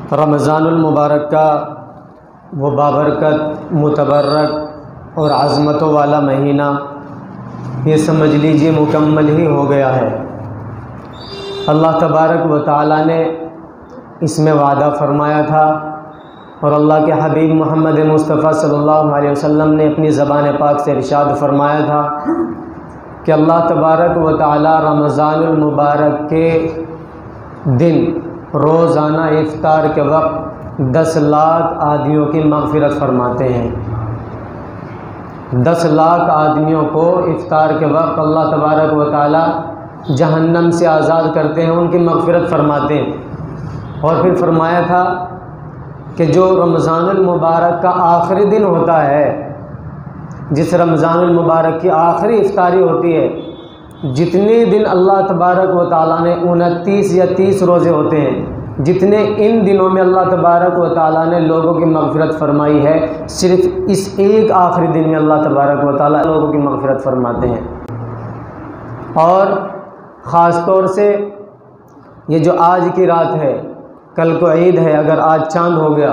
रमज़ानुल मुबारक का वो बाबरकत, मुतबर्रक और अज़मतों वाला महीना ये समझ लीजिए मुकम्मल ही हो गया है। अल्लाह तबारक व तआला ने इसमें वादा फरमाया था और अल्लाह के हबीब मोहम्मद मुस्तफ़ा सल्लल्लाहु अलैहि वसल्लम ने अपनी ज़बान पाक से इरशाद फरमाया था कि अल्लाह तबारक व तआला रमज़ानुल मुबारक के दिन रोज़ाना इफ्तार के वक्त 10 लाख आदमियों की मग़फ़िरत फरमाते हैं। 10 लाख आदमियों को इफ्तार के वक्त अल्लाह तबारक व तआला जहन्नम से आज़ाद करते हैं, उनकी मग़फ़िरत फरमाते हैं। और फिर फरमाया था कि जो रमज़ानुल मुबारक का आखिरी दिन होता है, जिस रमज़ानुल मुबारक की आखिरी इफ्तारी होती है, जितने दिन अल्लाह तबारक व तआला ने 29 या 30 रोज़े होते हैं, जितने इन दिनों में अल्लाह तबारक व तआला ने लोगों की मग़फ़िरत फरमाई है, सिर्फ़ इस एक आखिरी दिन में अल्लाह तबारक व तआला लोगों की मग़फ़िरत फरमाते हैं। और ख़ास तौर से ये जो आज की रात है, कल को ईद है, अगर आज चाँद हो गया,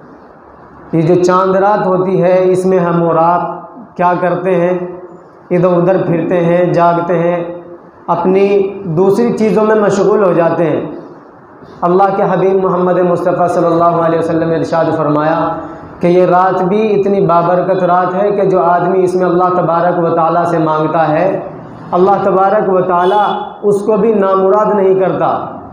ये जो चाँद रात होती है, इसमें हम और आप क्या करते हैं? इधर उधर फिरते हैं, जागते हैं, अपनी दूसरी चीज़ों में मशगूल हो जाते हैं। अल्लाह के हबीब मोहम्मद मुस्तफ़ा सल्लल्लाहु अलैहि वसल्लम ने इरशाद फरमाया कि ये रात भी इतनी बाबरकत रात है कि जो आदमी इसमें अल्लाह तबारक व तआला से मांगता है, अल्लाह तबारक व तआला उसको भी नामुराद नहीं करता।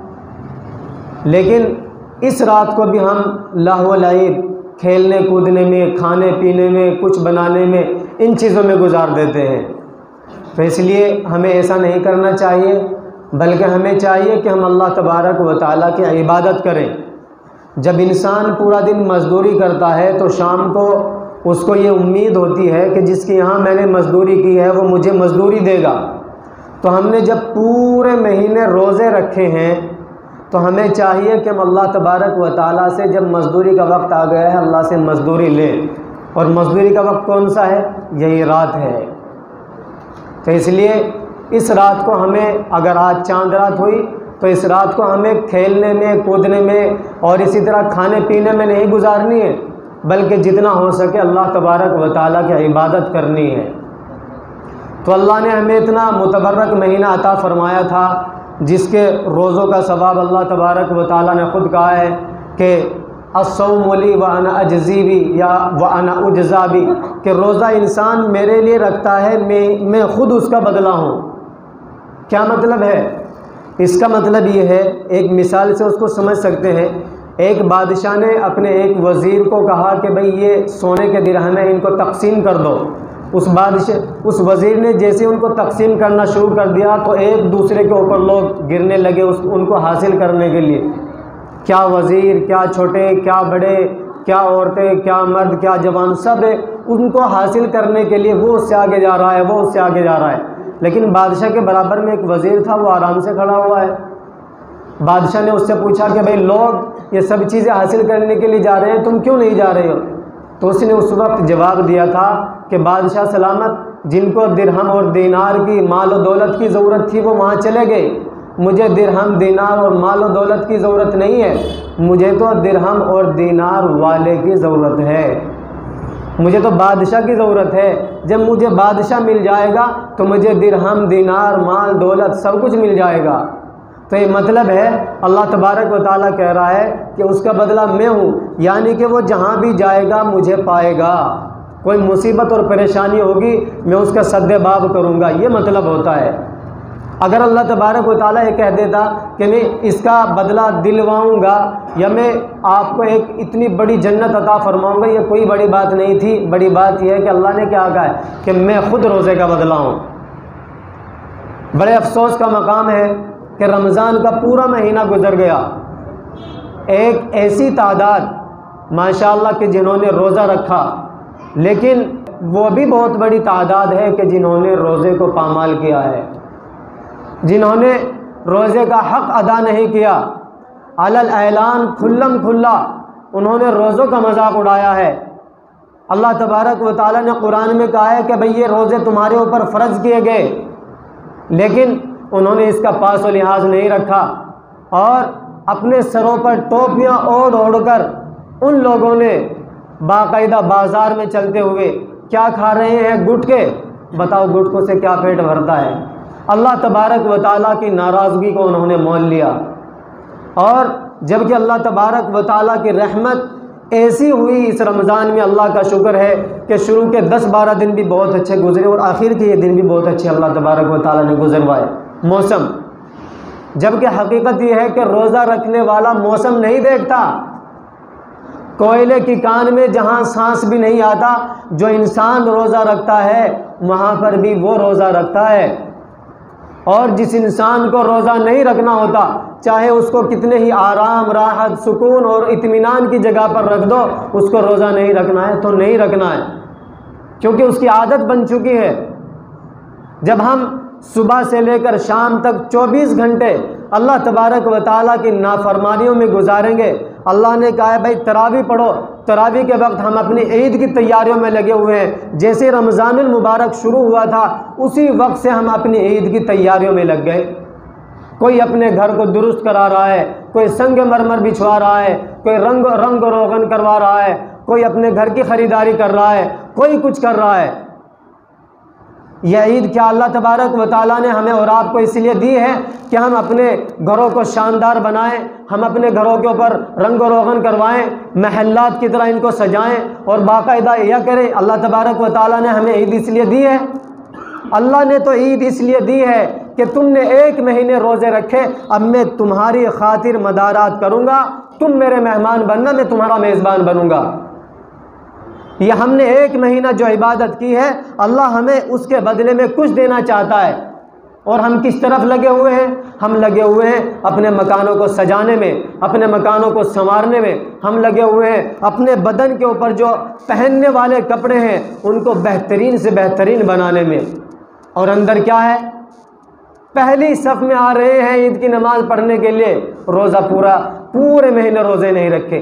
लेकिन इस रात को भी हम लहव व लईब, खेलने कूदने में, खाने पीने में, कुछ बनाने में, इन चीज़ों में गुजार देते हैं। तो इसलिए हमें ऐसा नहीं करना चाहिए, बल्कि हमें चाहिए कि हम अल्लाह तबारक व तआला की इबादत करें। जब इंसान पूरा दिन मज़दूरी करता है तो शाम को उसको ये उम्मीद होती है कि जिसके यहाँ मैंने मज़दूरी की है वो मुझे मज़दूरी देगा। तो हमने जब पूरे महीने रोज़े रखे हैं तो हमें चाहिए कि हम अल्लाह तबारक व तआला से जब मज़दूरी का वक्त आ गया है, अल्लाह से मज़दूरी लें। और मज़दूरी का वक्त कौन सा है? यही रात है। तो इसलिए इस रात को हमें, अगर आज चाँद रात हुई तो इस रात को हमें खेलने में, कूदने में और इसी तरह खाने पीने में नहीं गुजारनी है, बल्कि जितना हो सके अल्लाह तबारक व तआला की इबादत करनी है। तो अल्लाह ने हमें इतना मुतबर्रक महीना अता फ़रमाया था, जिसके रोज़ों का सवाब अल्लाह तबारक व तआला ने ख़ुद कहा है कि अस्सौमु ली व अना अजज़ी बी या व अना उजज़ा बी, कि रोज़ा इंसान मेरे लिए रखता है, मैं ख़ुद उसका बदला हूँ। क्या मतलब है? इसका मतलब ये है, एक मिसाल से उसको समझ सकते हैं। एक बादशाह ने अपने एक वज़ीर को कहा कि भाई ये सोने के दिरहम है, इनको तकसीम कर दो। उस वज़ीर ने जैसे उनको तकसीम करना शुरू कर दिया तो एक दूसरे के ऊपर लोग गिरने लगे उनको हासिल करने के लिए। क्या वज़ीर, क्या छोटे, क्या बड़े, क्या औरतें, क्या मर्द, क्या जवान, सब उनको हासिल करने के लिए वो उससे आगे जा रहा है, वो उससे आगे जा रहा है। लेकिन बादशाह के बराबर में एक वज़ीर था, वो आराम से खड़ा हुआ है। बादशाह ने उससे पूछा कि भाई लोग ये सब चीज़ें हासिल करने के लिए जा रहे हैं, तुम क्यों नहीं जा रहे हो? तो उसने उस वक्त जवाब दिया था कि बादशाह सलामत, जिनको दिरहम और दीनार की, माल और दौलत की ज़रूरत थी वो वहाँ चले गए। मुझे दिरहम, दीनार और माल और दौलत की ज़रूरत नहीं है, मुझे तो दिरहम और दीनार वाले की ज़रूरत है, मुझे तो बादशाह की ज़रूरत है। जब मुझे बादशाह मिल जाएगा तो मुझे दिरहम, दीनार, माल, दौलत सब कुछ मिल जाएगा। तो ये मतलब है, अल्लाह तबारक व तआला कह रहा है कि उसका बदला मैं हूँ, यानी कि वो जहाँ भी जाएगा मुझे पाएगा। कोई मुसीबत और परेशानी होगी मैं उसका सद्देबाब करूँगा, ये मतलब होता है। अगर अल्लाह तबारक व तआला ये कह देता कि मैं इसका बदला दिलवाऊँगा या मैं आपको एक इतनी बड़ी जन्नत अता फरमाऊँगा, ये कोई बड़ी बात नहीं थी। बड़ी बात यह है कि अल्लाह ने क्या कहा है कि मैं ख़ुद रोज़े का बदला हूँ। बड़े अफसोस का मकाम है कि रमज़ान का पूरा महीना गुजर गया, एक ऐसी तादाद माशाअल्लाह कि जिन्होंने रोज़ा रखा, लेकिन वो भी बहुत बड़ी तादाद है कि जिन्होंने रोज़े को पामाल किया है, जिन्होंने रोज़े का हक़ अदा नहीं किया। अलल ऐलान, खुल्लम खुल्ला उन्होंने रोज़ों का मजाक उड़ाया है। अल्लाह तबारक व तआला ने कुरान में कहा है कि भाई ये रोज़े तुम्हारे ऊपर फ़र्ज़ किए गए, लेकिन उन्होंने इसका पास व लिहाज नहीं रखा और अपने सरों पर टोपियाँ ओढ़ ओढ़ कर उन लोगों ने बाकायदा बाज़ार में चलते हुए क्या खा रहे हैं? गुटके। बताओ गुटकों से क्या पेट भरता है? अल्लाह तबारक व तआला की नाराज़गी को उन्होंने मोल लिया। और जबकि अल्लाह तबारक व तआला की रहमत ऐसी हुई इस रमज़ान में, अल्लाह का शुक्र है कि शुरू के 10-12 दिन भी बहुत अच्छे गुजरे और आखिर के ये दिन भी बहुत अच्छे अल्लाह तबारक व तआला ने गुजरवाए। मौसम, जबकि हकीकत ये है कि रोज़ा रखने वाला मौसम नहीं देखता। कोयले की कान में जहाँ सांस भी नहीं आता, जो इंसान रोज़ा रखता है वहाँ पर भी वो रोज़ा रखता है। और जिस इंसान को रोज़ा नहीं रखना होता, चाहे उसको कितने ही आराम, राहत, सुकून और इत्मीनान की जगह पर रख दो, उसको रोज़ा नहीं रखना है तो नहीं रखना है, क्योंकि उसकी आदत बन चुकी है। जब हम सुबह से लेकर शाम तक 24 घंटे अल्लाह तबारक व तआला की नाफरमानियों में गुजारेंगे, अल्लाह ने कहा है भाई तरावी पढ़ो। तरावी के वक्त हम अपनी ईद की तैयारियों में लगे हुए हैं। जैसे रमज़ानुल मुबारक शुरू हुआ था उसी वक्त से हम अपनी ईद की तैयारियों में लग गए। कोई अपने घर को दुरुस्त करा रहा है, कोई संगमरमर बिछवा रहा है, कोई रंग रोगन करवा रहा है, कोई अपने घर की ख़रीदारी कर रहा है, कोई कुछ कर रहा है। यह ईद क्या अल्लाह तबारक व तआला ने हमें और आपको इसलिए दी है कि हम अपने घरों को शानदार बनाएं, हम अपने घरों के ऊपर रंग रोगन करवाएं, महल्लात की तरह इनको सजाएं और बाकायदा यह करें। अल्लाह तबारक व तआला ने हमें ईद इसलिए दी है। अल्लाह ने तो ईद इसलिए दी है कि तुमने 1 महीने रोज़े रखे, अब मैं तुम्हारी खातिर मदारात करूँगा, तुम मेरे मेहमान बनना, मैं तुम्हारा मेज़बान बनूँगा। ये हमने 1 महीना जो इबादत की है, अल्लाह हमें उसके बदले में कुछ देना चाहता है। और हम किस तरफ लगे हुए हैं? हम लगे हुए हैं अपने मकानों को सजाने में, अपने मकानों को संवारने में। हम लगे हुए हैं अपने बदन के ऊपर जो पहनने वाले कपड़े हैं उनको बेहतरीन से बेहतरीन बनाने में। और अंदर क्या है? पहली सफ़ में आ रहे हैं ईद की नमाज़ पढ़ने के लिए, रोज़ा पूरे महीने रोज़े नहीं रखे।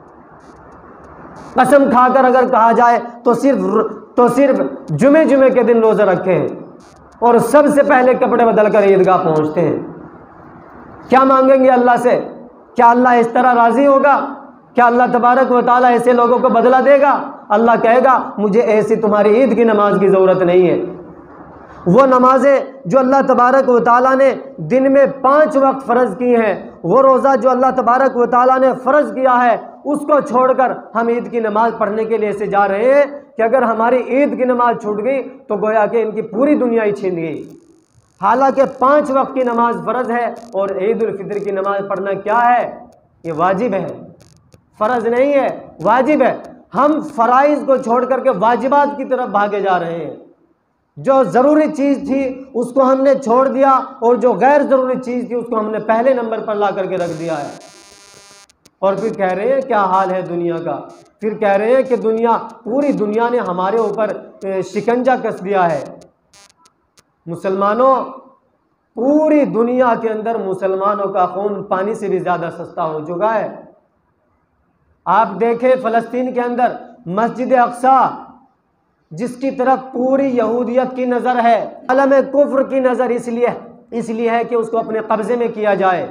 कसम खाकर अगर कहा जाए तो सिर्फ जुमे के दिन रोज़ा रखे हैं और सबसे पहले कपड़े बदल कर ईदगाह पहुँचते हैं। क्या मांगेंगे अल्लाह से? क्या अल्लाह इस तरह राज़ी होगा? क्या अल्लाह तबारक व तआला ऐसे लोगों को बदला देगा? अल्लाह कहेगा मुझे ऐसी तुम्हारी ईद की नमाज की ज़रूरत नहीं है। वो नमाज़ें जो अल्लाह तबारक व तआला ने दिन में 5 वक्त फ़र्ज़ की हैं, वो रोज़ा जो अल्लाह तबारक व तआला ने फ़र्ज़ किया है, उसको छोड़कर हम ईद की नमाज़ पढ़ने के लिए ऐसे जा रहे हैं कि अगर हमारी ईद की नमाज़ छूट गई तो गोया कि इनकी पूरी दुनिया ही छीन गई। हालांकि 5 वक्त की नमाज फ़र्ज़ है और ईद उल फितर की नमाज़ पढ़ना क्या है? ये वाजिब है, फ़र्ज़ नहीं है, वाजिब है। हम फ़राइज़ को छोड़ करके वाजिबात की तरफ भागे जा रहे हैं। जो ज़रूरी चीज़ थी उसको हमने छोड़ दिया और जो गैर ज़रूरी चीज़ थी उसको हमने पहले नंबर पर ला करके रख दिया है। और फिर कह रहे हैं क्या हाल है दुनिया का। फिर कह रहे हैं कि पूरी दुनिया ने हमारे ऊपर शिकंजा कस दिया है। मुसलमानों, पूरी दुनिया के अंदर मुसलमानों का खून पानी से भी ज़्यादा सस्ता हो चुका है। आप देखें फ़लस्तीन के अंदर मस्जिद अक्सा, जिसकी तरफ पूरी यहूदियत की नज़र है, आलम कुफ्र की नज़र इसलिए है कि उसको अपने कब्ज़े में किया जाए।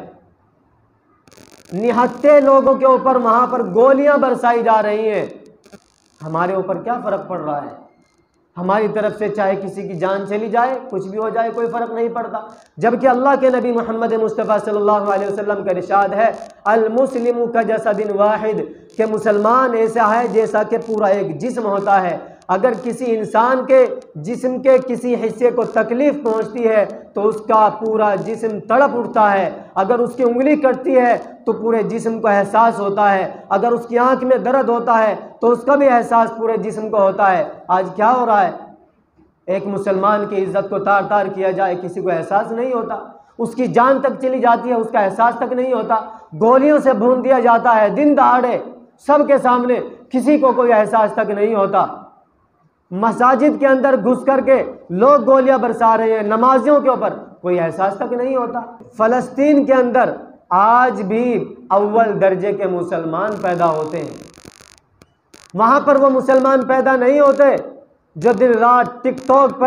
निहत्ते लोगों के ऊपर वहाँ पर गोलियां बरसाई जा रही हैं। हमारे ऊपर क्या फ़र्क पड़ रहा है? हमारी तरफ से चाहे किसी की जान चली जाए, कुछ भी हो जाए, कोई फ़र्क नहीं पड़ता। जबकि अल्लाह के नबी मोहम्मद मुस्तफ़ा सल्लल्लाहु अलैहि वसल्लम का इरशाद है, अल मुस्लिमु का जसदिन वाहिद, कि मुसलमान ऐसा है जैसा कि पूरा एक जिस्म होता है। अगर किसी इंसान के जिस्म के किसी हिस्से को तकलीफ़ पहुंचती है तो उसका पूरा जिस्म तड़प उठता है। अगर उसकी उंगली कटती है तो पूरे जिस्म को एहसास होता है। अगर उसकी आंख में दर्द होता है तो उसका भी एहसास पूरे जिस्म को होता है। आज क्या हो रहा है? एक मुसलमान की इज़्ज़त को तार तार किया जाए, किसी को एहसास नहीं होता। उसकी जान तक चली जाती है, उसका एहसास तक नहीं होता। गोलियों से भून दिया जाता है दिन दहाड़े, सबके सामने, किसी को कोई एहसास तक नहीं होता। मसाजिद के अंदर घुस करके लोग गोलियां बरसा रहे हैं, नमाजियों के ऊपर कोई एहसास तक नहीं होता। फ़लस्तीन के अंदर आज भी अव्वल दर्जे के मुसलमान पैदा होते हैं। वहाँ पर वो मुसलमान पैदा नहीं होते जो दिन रात टिकटॉक पर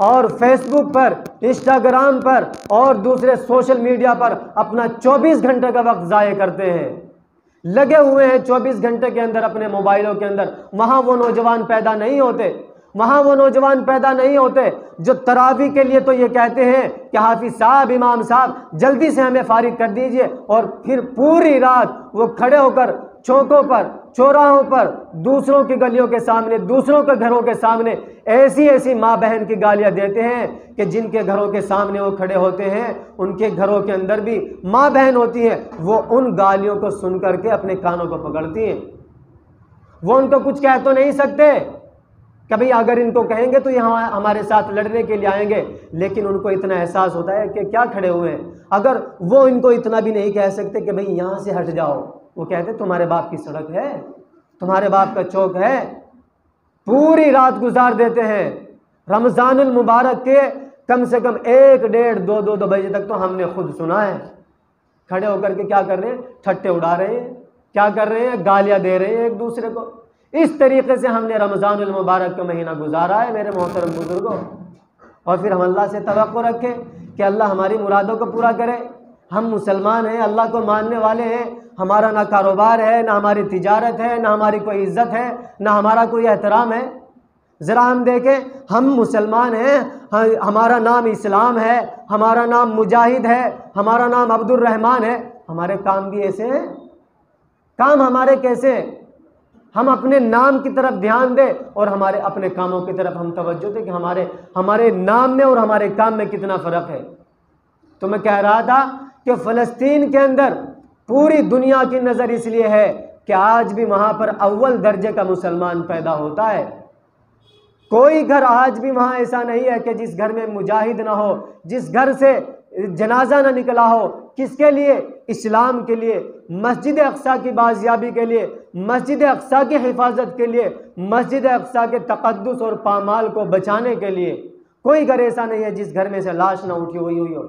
और फेसबुक पर, इंस्टाग्राम पर और दूसरे सोशल मीडिया पर अपना 24 घंटे का वक्त ज़ाय करते हैं, लगे हुए हैं 24 घंटे के अंदर अपने मोबाइलों के अंदर। वहाँ वो नौजवान पैदा नहीं होते, वहाँ वो नौजवान पैदा नहीं होते जो तरावी के लिए तो ये कहते हैं कि हाफिज साहब, इमाम साहब जल्दी से हमें फारिग कर दीजिए, और फिर पूरी रात वो खड़े होकर चौकों पर, चौराहों पर, दूसरों की गलियों के सामने, दूसरों के घरों के सामने ऐसी ऐसी माँ बहन की गालियाँ देते हैं कि जिनके घरों के सामने वो खड़े होते हैं उनके घरों के अंदर भी माँ बहन होती है। वो उन गालियों को सुन करके अपने कानों को पकड़ती हैं। वो उनको कुछ कह तो नहीं सकते, कभी अगर इनको कहेंगे तो ये हमारे साथ लड़ने के लिए आएंगे, लेकिन उनको इतना एहसास होता है कि क्या खड़े हुए हैं। अगर वो इनको इतना भी नहीं कह सकते कि भाई यहाँ से हट जाओ, वो कहते तुम्हारे बाप की सड़क है, तुम्हारे बाप का चौक है। पूरी रात गुजार देते हैं। रमज़ानुल मुबारक के कम से कम 1, 1.5, 2 बजे तक तो हमने खुद सुना है, खड़े होकर के क्या कर रहे हैं, ठट्टे उड़ा रहे हैं, क्या कर रहे हैं, गालियाँ दे रहे हैं एक दूसरे को। इस तरीके से हमने रमज़ानुल मुबारक का महीना गुजारा है मेरे मोहतरम बुजुर्गों। और फिर हम अल्लाह से तवक्को रखें कि अल्लाह हमारी मुरादों को पूरा करे। हम मुसलमान हैं, अल्लाह को मानने वाले हैं, हमारा ना कारोबार है, ना हमारी तिजारत है, ना हमारी कोई इज़्ज़त है, ना हमारा कोई एहतराम है। ज़रा हम देखें, हम मुसलमान हैं, हमारा नाम इस्लाम है, हमारा नाम मुजाहिद है, हमारा नाम अब्दुल रहमान है, हमारे काम भी ऐसे हैं। काम हमारे कैसे? हम अपने नाम की तरफ ध्यान दें और हमारे अपने कामों की तरफ हम तवज्जो दें कि हमारे नाम में और हमारे काम में कितना फ़र्क है। तो मैं कह रहा था कि फ़लस्तीन के अंदर पूरी दुनिया की नज़र इसलिए है कि आज भी वहाँ पर अव्वल दर्जे का मुसलमान पैदा होता है। कोई घर आज भी वहाँ ऐसा नहीं है कि जिस घर में मुजाहिद ना हो, जिस घर से जनाजा ना निकला हो। किसके लिए? इस्लाम के लिए, मस्जिद अक्सा की बाजियाबी के लिए, मस्जिद अक्सा की हिफाजत के लिए, मस्जिद अक्सा के तक़द्दुस और पामाल को बचाने के लिए। कोई घर ऐसा नहीं है जिस घर में से लाश ना उठी हुई हो।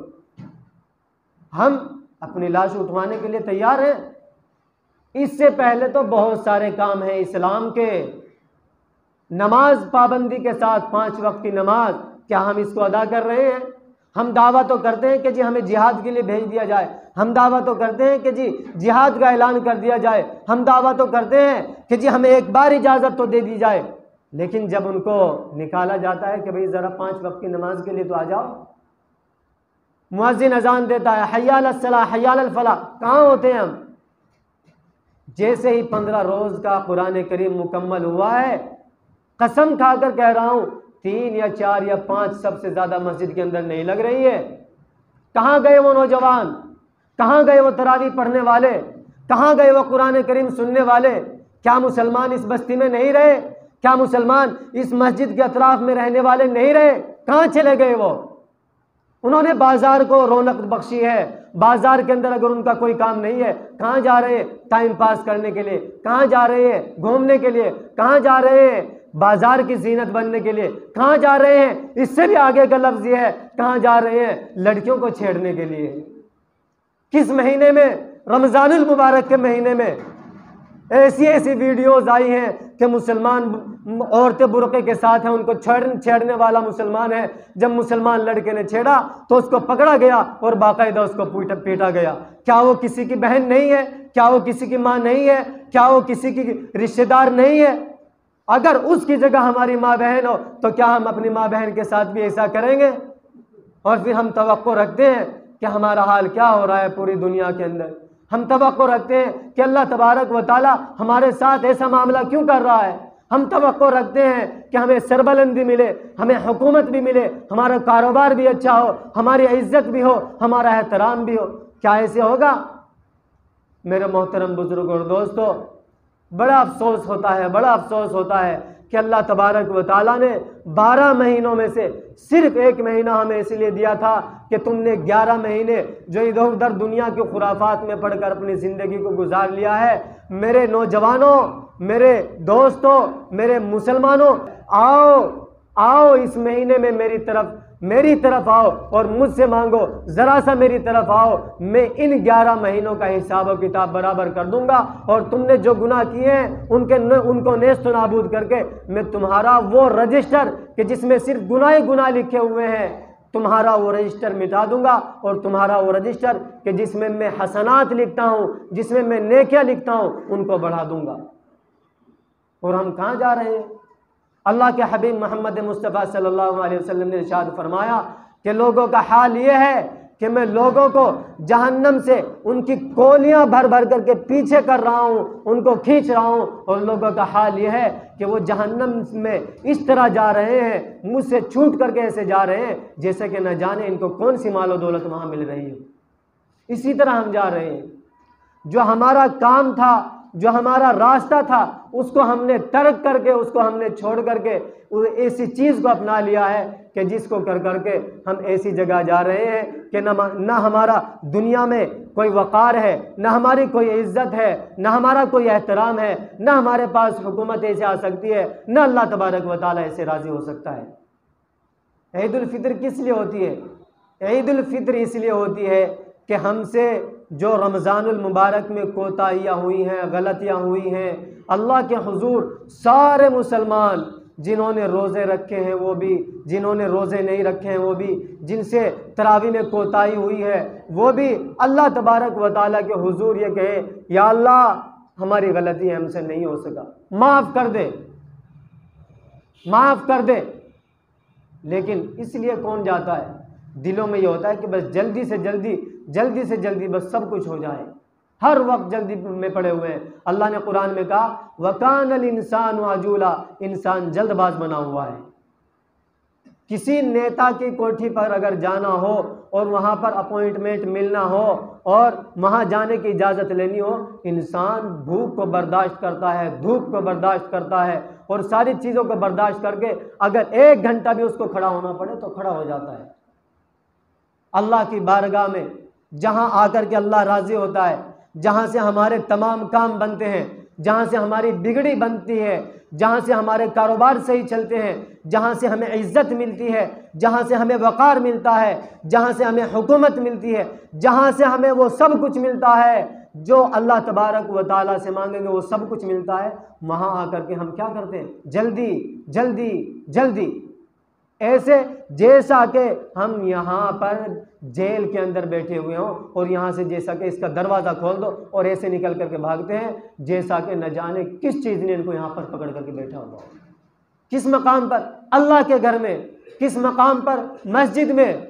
हम अपनी लाश उठवाने के लिए तैयार हैं। इससे पहले तो बहुत सारे काम हैं इस्लाम के। नमाज पाबंदी के साथ 5 वक्त की नमाज, क्या हम इसको अदा कर रहे हैं? हम दावा तो करते हैं कि जी हमें जिहाद के लिए भेज दिया जाए, हम दावा तो करते हैं कि जी जिहाद का ऐलान कर दिया जाए, हम दावा तो करते हैं कि जी हमें एक बार इजाज़त तो दे दी जाए, लेकिन जब उनको निकाला जाता है कि भाई ज़रा 5 वक्त की नमाज के लिए तो आ जाओ, मुअज्जिन अजान देता है हय्या अलस सलाह हय्या अलल फलाह, कहाँ होते हैं हम? जैसे ही 15 रोज़ का कुरान करीम मुकम्मल हुआ है, कसम खाकर कह रहा हूँ 3 या 4 या 5 सबसे ज़्यादा मस्जिद के अंदर नहीं लग रही है। कहाँ गए वो नौजवान? कहाँ गए वो तरावी पढ़ने वाले? कहाँ गए वो कुरान करीम सुनने वाले? क्या मुसलमान इस बस्ती में नहीं रहे? क्या मुसलमान इस मस्जिद के अतराफ में रहने वाले नहीं रहे? कहाँ चले गए वो? उन्होंने बाज़ार को रौनक बख्शी है। बाज़ार के अंदर अगर उनका कोई काम नहीं है, कहाँ जा रहे हैं? टाइम पास करने के लिए। कहाँ जा रहे हैं? घूमने के लिए। कहाँ जा रहे हैं? बाज़ार की जीनत बनने के लिए। कहाँ जा रहे हैं? इससे भी आगे का लफ्ज़ ये है, कहाँ जा रहे हैं? लड़कियों को छेड़ने के लिए। किस महीने में? रमज़ानुल मुबारक के महीने में ऐसी ऐसी वीडियोज़ आई हैं कि मुसलमान औरतें बुर्क़े के साथ हैं, उनको छेड़ने वाला मुसलमान है। जब मुसलमान लड़के ने छेड़ा तो उसको पकड़ा गया और बाकायदा उसको पीटा गया। क्या वो किसी की बहन नहीं है? क्या वो किसी की माँ नहीं है? क्या वो किसी की रिश्तेदार नहीं है? अगर उसकी जगह हमारी माँ बहन हो तो क्या हम अपनी माँ बहन के साथ भी ऐसा करेंगे? और फिर हम तवक्को रखते हैं कि हमारा हाल क्या हो रहा है पूरी दुनिया के अंदर। हम तवक्को रखते हैं कि अल्लाह तबारक व ताला हमारे साथ ऐसा मामला क्यों कर रहा है। हम तवक्को रखते हैं कि हमें सरबलंदी मिले, हमें हुकूमत भी मिले, हमारा कारोबार भी अच्छा हो, हमारी इज्जत भी हो, हमारा एहतराम भी हो। क्या ऐसे होगा? मेरे मोहतरम बुजुर्गों और दोस्तों, बड़ा अफसोस होता है, बड़ा अफसोस होता है कि अल्लाह तबारक व ताला ने 12 महीनों में से सिर्फ 1 महीना हमें इसलिए दिया था कि तुमने 11 महीने जो इधर उधर दुनिया के खुराफात में पढ़कर अपनी ज़िंदगी को गुजार लिया है। मेरे नौजवानों, मेरे दोस्तों, मेरे मुसलमानों, आओ इस महीने में मेरी तरफ मेरी तरफ आओ और मुझसे मांगो, ज़रा सा मेरी तरफ आओ, मैं इन 11 महीनों का हिसाब और किताब बराबर कर दूंगा और तुमने जो गुनाह किए हैं उनको नेस्त नाबूद करके मैं तुम्हारा वो रजिस्टर कि जिसमें सिर्फ गुनाह ही गुनाह लिखे हुए हैं, तुम्हारा वो रजिस्टर मिटा दूंगा और तुम्हारा वो रजिस्टर कि जिसमें मैं हसनात लिखता हूँ, जिसमें मैं नेकियां लिखता हूँ, उनको बढ़ा दूंगा। और हम कहाँ जा रहे हैं? अल्लाह के हबीब मोहम्मद मुस्तफ़ा सल्लल्लाहु अलैहि वसल्लम ने इरशाद फरमाया कि लोगों का हाल ये है कि मैं लोगों को जहन्नम से उनकी कोलियां भर भर करके पीछे कर रहा हूँ, उनको खींच रहा हूँ, और लोगों का हाल ये है कि वो जहन्नम में इस तरह जा रहे हैं, मुझसे छूट करके ऐसे जा रहे हैं जैसे कि न जाने इनको कौन सी मालो दौलत वहाँ मिल रही है। इसी तरह हम जा रहे हैं। जो हमारा काम था, जो हमारा रास्ता था, उसको हमने तर्क करके, उसको हमने छोड़ करके ऐसी चीज़ को अपना लिया है कि जिसको कर करके हम ऐसी जगह जा रहे हैं कि ना हमारा दुनिया में कोई वक़ार है, ना हमारी कोई इज़्ज़त है, ना हमारा कोई एहतराम है, ना हमारे पास हुकूमत ऐसे आ सकती है, ना अल्लाह तबारक व तआला ऐसे राज़ी हो सकता है। ईद उल फितर किस लिए होती है? ईद उल फितर इसलिए होती है कि हमसे जो रमज़ानुल मुबारक में कोताहियाँ हुई हैं, गलतियाँ हुई हैं, अल्लाह के हुजूर सारे मुसलमान, जिन्होंने रोज़े रखे हैं वो भी, जिन्होंने रोज़े नहीं रखे हैं वो भी, जिनसे तरावी में कोताही हुई है वो भी, अल्लाह तबारक व तआला के हुजूर ये कहे, या अल्लाह हमारी गलती हमसे नहीं हो सका, माफ़ कर दे, माफ़ कर दे। लेकिन इसलिए कौन जाता है? दिलों में ये होता है कि बस जल्दी से जल्दी बस सब कुछ हो जाए, हर वक्त जल्दी में पड़े हुए हैं। अल्लाह ने कुरान में कहा वकानल इंसान अजूला, इंसान जल्दबाज बना हुआ है। किसी नेता की कोठी पर अगर जाना हो और वहाँ पर अपॉइंटमेंट मिलना हो और वहाँ जाने की इजाज़त लेनी हो, इंसान भूख को बर्दाश्त करता है, धूप को बर्दाश्त करता है और सारी चीज़ों को बर्दाश्त करके अगर 1 घंटा भी उसको खड़ा होना पड़े तो खड़ा हो जाता है। अल्लाह की बारगाह में जहाँ आकर के अल्लाह राज़ी होता है, जहाँ से हमारे तमाम काम बनते हैं, जहाँ से हमारी बिगड़ी बनती है, जहाँ से हमारे कारोबार सही चलते हैं, जहाँ से हमें इज़्ज़त मिलती है, जहाँ से हमें वक़ार मिलता है, जहाँ से हमें हुकूमत मिलती है, जहाँ से हमें वो सब कुछ मिलता है जो अल्लाह तबारक व तआला से मांगेंगे वो सब कुछ मिलता है। वहाँ आकर के हम क्या करते हैं? जल्दी ऐसे जैसा कि हम यहाँ पर जेल के अंदर बैठे हुए हों और यहाँ से जैसा कि इसका दरवाज़ा खोल दो और ऐसे निकल करके भागते हैं जैसा कि न जाने किस चीज़ ने इनको यहाँ पर पकड़ करके बैठा हुआ हो। किस मकाम पर? अल्लाह के घर में। किस मकाम पर? मस्जिद में।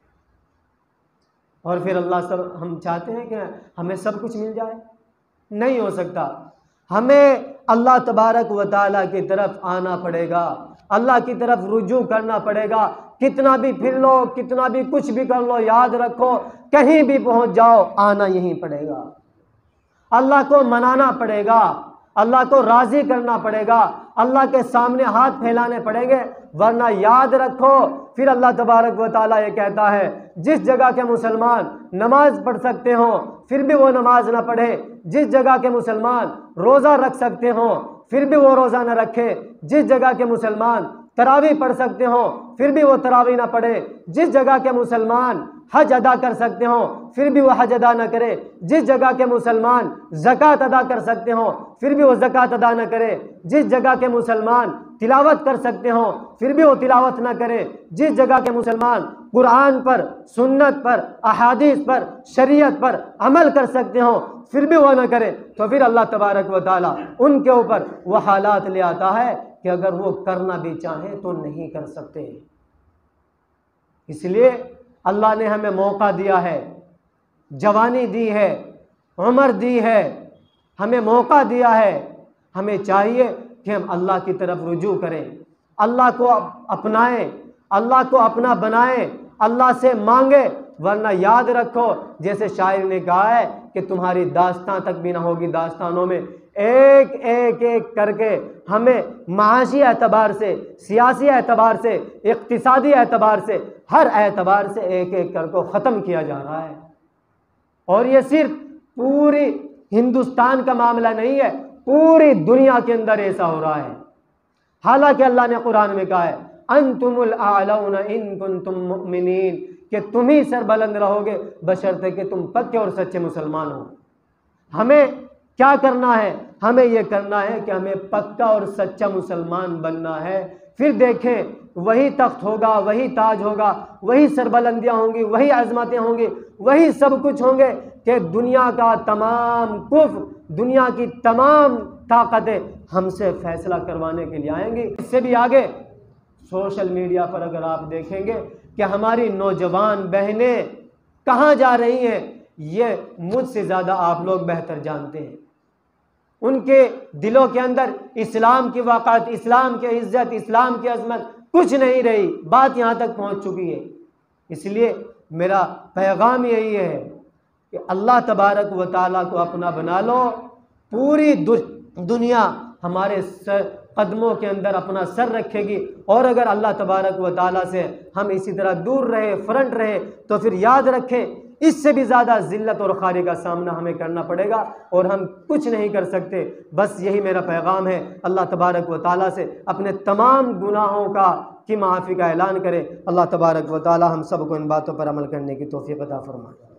और फिर अल्लाह सब हम चाहते हैं कि हमें सब कुछ मिल जाए, नहीं हो सकता। हमें अल्लाह तबारक व तआला की तरफ आना पड़ेगा, अल्लाह की तरफ रुजू करना पड़ेगा। कितना भी फिर लो, कितना भी कुछ भी कर लो, याद रखो कहीं भी पहुंच जाओ आना यहीं पड़ेगा। अल्लाह को मनाना पड़ेगा, अल्लाह को राज़ी करना पड़ेगा, अल्लाह के सामने हाथ फैलाने पड़ेंगे, वरना याद रखो फिर अल्लाह तबारक व तआला ये कहता है जिस जगह के मुसलमान नमाज पढ़ सकते हो फिर भी वो नमाज ना पढ़े, जिस जगह के मुसलमान रोज़ा रख सकते हो फिर भी वो रोज़ा न रखे, जिस जगह के मुसलमान तरावी पढ़ सकते हो फिर भी वो तरावी ना पढ़े, जिस जगह के मुसलमान हज अदा कर सकते हो फिर भी वो हज अदा न करे, जिस जगह के मुसलमान ज़कात अदा कर सकते हो फिर भी वो ज़कात अदा न करे, जिस जगह के मुसलमान तिलावत कर सकते हो फिर भी वो तिलावत न करे, जिस जगह के मुसलमान कुरान पर, सुन्नत पर, अहादीस पर, शरीयत पर अमल कर सकते हो फिर भी वो न करे, तो फिर अल्लाह तबारक व तआला उनके ऊपर वो हालात ले आता है कि अगर वो करना भी चाहें तो नहीं कर सकते। इसलिए अल्लाह ने हमें मौका दिया है, जवानी दी है, उम्र दी है, हमें मौका दिया है। हमें चाहिए कि हम अल्लाह की तरफ रुजू करें, अल्लाह को अपनाएं, अल्लाह को अपना बनाएं, अल्लाह से मांगे। वरना याद रखो जैसे शायर ने कहा है कि तुम्हारी दास्तां तक भी ना होगी, दास्तानों में एक एक करके हमें माशी एतबार से, सियासी एतबार से, इक्तिसादी एतबार से, हर एतबार से एक एक करके ख़त्म किया जा रहा है। और ये सिर्फ पूरी हिंदुस्तान का मामला नहीं है, पूरी दुनिया के अंदर ऐसा हो रहा है। हालांकि अल्लाह ने कुरान में कहा है अंतुमुल आलौना इन कुंतुम मुमिनीन, कि तुम ही सरबलंद रहोगे बशर्ते कि तुम पक्के और सच्चे मुसलमान हो। हमें क्या करना है? हमें यह करना है कि हमें पक्का और सच्चा मुसलमान बनना है। फिर देखें, वही तख्त होगा, वही ताज होगा, वही सरबलंदियाँ होंगी, वही अजमतें होंगी, वही सब कुछ होंगे कि दुनिया का तमाम कुफ्र, दुनिया की तमाम ताकतें हमसे फैसला करवाने के लिए आएंगी। इससे भी आगे सोशल मीडिया पर अगर आप देखेंगे कि हमारी नौजवान बहनें कहाँ जा रही हैं, ये मुझसे ज़्यादा आप लोग बेहतर जानते हैं। उनके दिलों के अंदर इस्लाम की वक़ात, इस्लाम की इज़्ज़त, इस्लाम की अज़मत कुछ नहीं रही। बात यहाँ तक पहुँच चुकी है। इसलिए मेरा पैगाम यही है कि अल्लाह तबारक व तआला को अपना बना लो। पूरी दुनिया हमारे कदमों के अंदर अपना सर रखेगी, और अगर अल्लाह तबारक व तआला से हम इसी तरह दूर रहे, फ्रंट रहे, तो फिर याद रखें इससे भी ज़्यादा ज़िल्लत और खारी का सामना हमें करना पड़ेगा और हम कुछ नहीं कर सकते। बस यही मेरा पैगाम है। अल्लाह तबारक व तआला से अपने तमाम गुनाहों की माफ़ी का ऐलान करें। अल्लाह तबारक व तआला हम सबको इन बातों पर अमल करने की तौफीक अता फरमाए।